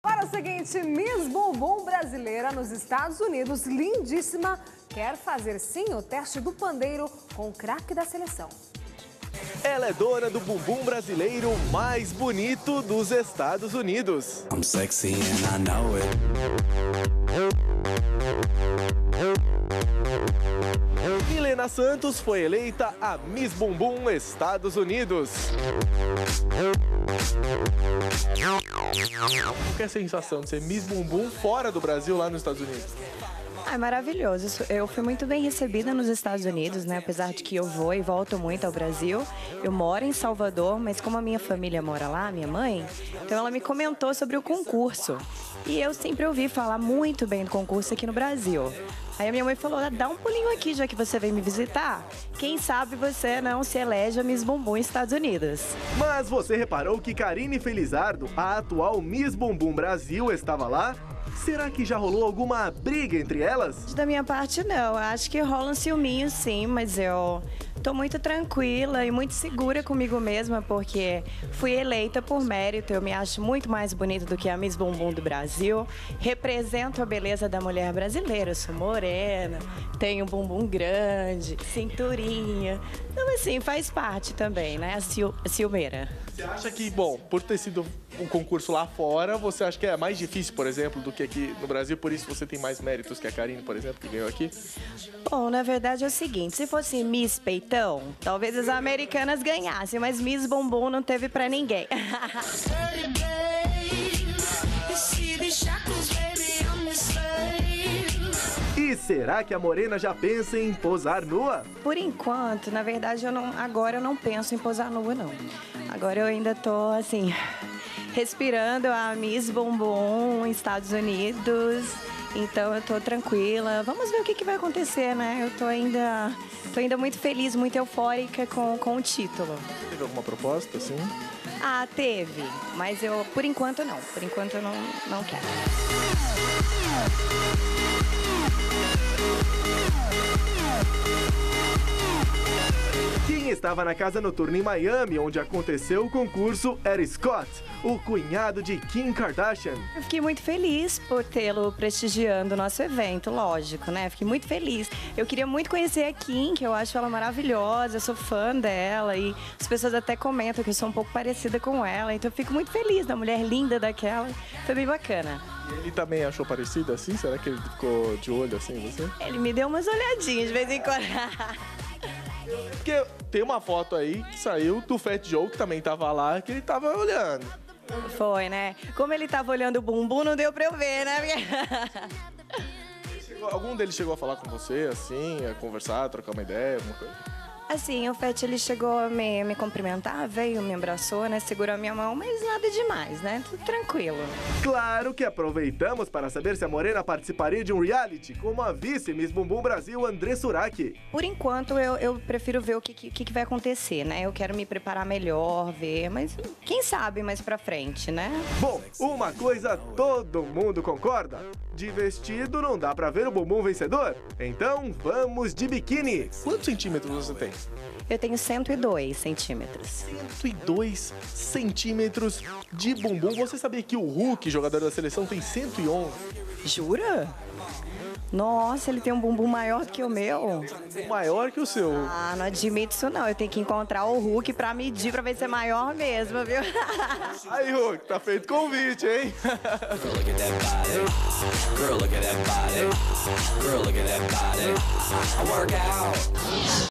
Para o seguinte, Miss Bumbum brasileira nos Estados Unidos, lindíssima, quer fazer sim o teste do pandeiro com o craque da seleção. Ela é dona do bumbum brasileiro mais bonito dos Estados Unidos. I'm sexy and I know it. Milena Santos foi eleita a Miss Bumbum Estados Unidos. Qual que é a sensação de ser Miss Bumbum fora do Brasil, lá nos Estados Unidos? É maravilhoso. Eu fui muito bem recebida nos Estados Unidos, né? Apesar de que eu vou e volto muito ao Brasil. Eu moro em Salvador, mas como a minha família mora lá, minha mãe, então ela me comentou sobre o concurso. E eu sempre ouvi falar muito bem do concurso aqui no Brasil. Aí a minha mãe falou, dá um pulinho aqui, já que você vem me visitar. Quem sabe você não se elege a Miss Bumbum Estados Unidos. Mas você reparou que Karine Felizardo, a atual Miss Bumbum Brasil, estava lá? Será que já rolou alguma briga entre elas? Da minha parte, não. Acho que rola um ciúminho, sim, mas eu tô muito tranquila e muito segura comigo mesma, porque fui eleita por mérito. Eu me acho muito mais bonita do que a Miss Bumbum do Brasil. Represento a beleza da mulher brasileira. Eu sou morena, tenho um bumbum grande, cinturinha. Então, assim, faz parte também, né? A ciumeira. Você acha que, bom, por ter sido um concurso lá fora, você acha que é mais difícil, por exemplo, do que aqui no Brasil? Por isso você tem mais méritos que a Karine, por exemplo, que ganhou aqui? Bom, na verdade é o seguinte, se fosse Miss Peitão, talvez as americanas ganhassem, mas Miss Bumbum não teve pra ninguém. E será que a morena já pensa em posar nua? Por enquanto, na verdade, agora eu não penso em posar nua, não. Agora eu ainda tô, assim, respirando a Miss Bumbum Estados Unidos, então eu tô tranquila. Vamos ver o que vai acontecer, né? Eu tô ainda muito feliz, muito eufórica com o título. Teve alguma proposta, assim? Ah, teve, mas eu, por enquanto, não. Por enquanto, eu não quero. Quem estava na casa noturna em Miami, onde aconteceu o concurso, era Scott, o cunhado de Kim Kardashian. Eu fiquei muito feliz por tê-lo prestigiando o nosso evento, lógico, né? Fiquei muito feliz. Eu queria muito conhecer a Kim, que eu acho ela maravilhosa, eu sou fã dela e as pessoas até comentam que eu sou um pouco parecida com ela, então eu fico muito feliz da mulher linda daquela, foi bem bacana. E ele também achou parecido assim? Será que ele ficou de olho assim em você? Ele me deu umas olhadinhas de vez em quando. Porque tem uma foto aí que saiu do Fat Joe, que também tava lá, que ele tava olhando. Foi, né? Como ele tava olhando o bumbum, não deu pra eu ver, né? Algum deles chegou a falar com você, assim, a conversar, a trocar uma ideia, alguma coisa? Assim, o Fat, ele chegou a me cumprimentar, veio, me abraçou, né? Segurou a minha mão, mas nada demais, né? Tudo tranquilo. Claro que aproveitamos para saber se a morena participaria de um reality, como a vice Miss Bumbum Brasil, André Surak. Por enquanto, eu prefiro ver o que vai acontecer, né? Eu quero me preparar melhor, ver, mas quem sabe mais pra frente, né? Bom, uma coisa todo mundo concorda. De vestido não dá pra ver o bumbum vencedor? Então vamos de biquíni. Quantos centímetros você tem? Eu tenho 102 centímetros. 102 centímetros de bumbum. Você sabia que o Hulk, jogador da seleção, tem 111? Jura? Nossa, ele tem um bumbum maior do que o meu. Maior que o seu. Ah, não admito isso não. Eu tenho que encontrar o Hulk pra medir, pra ver se é maior mesmo, viu? Aí, Hulk, tá feito convite, hein? Girl, look at that body. Girl, look at that body. Girl, look at that body. I work out.